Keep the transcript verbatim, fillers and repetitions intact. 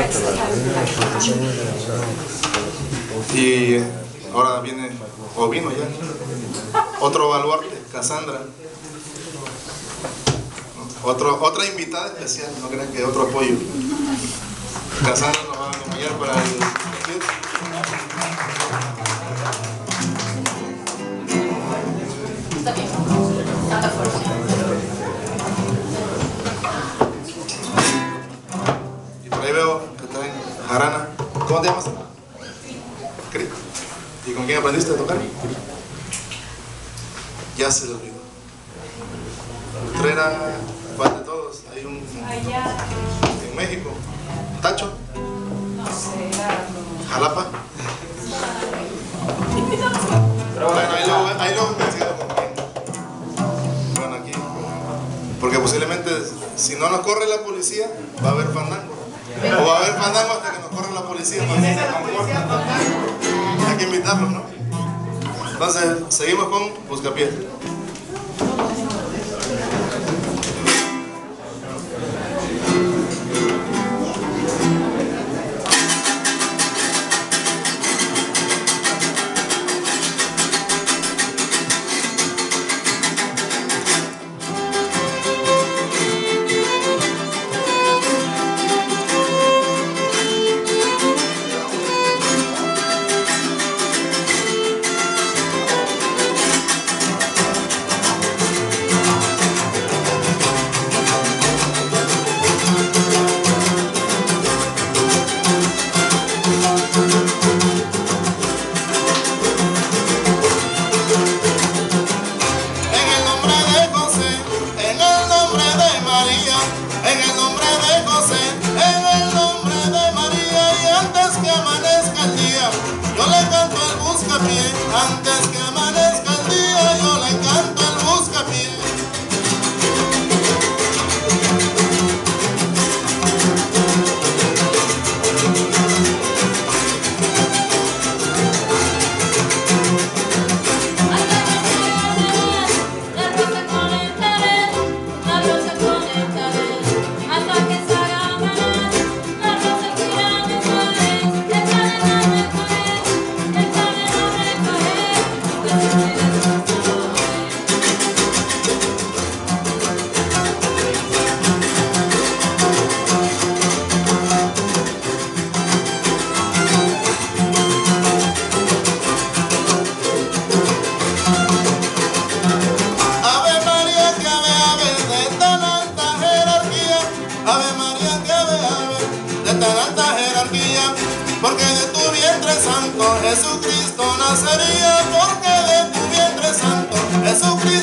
Y ahora viene, o vino ya, otro baluarte, Cassandra. Otro, otra invitada especial, no crean que otro apoyo. Cassandra nos va a acompañar para el... Está bien, tanta fuerza. Y por ahí veo que traen jarana. ¿Cómo te llamas? Cri. ¿Y con quién aprendiste a tocar? Ya se lo olvidó. Utrera, ¿cuál de todos? Hay un... en México. ¿Tacho? No sé, ¿Jalapa? Bueno, ahí luego, ahí luego investigamos con quién. Bueno, aquí. Porque posiblemente, si no nos corre la policía, va a haber fandango. O va a haber fandango hasta que nos corra la policía. Hay que invitarlos, ¿no? Entonces, seguimos con Buscapiés. Antes que amanezca el día, yo le canto el buscapié. Porque de tu vientre santo Jesucristo nacería, porque de tu vientre santo Jesucristo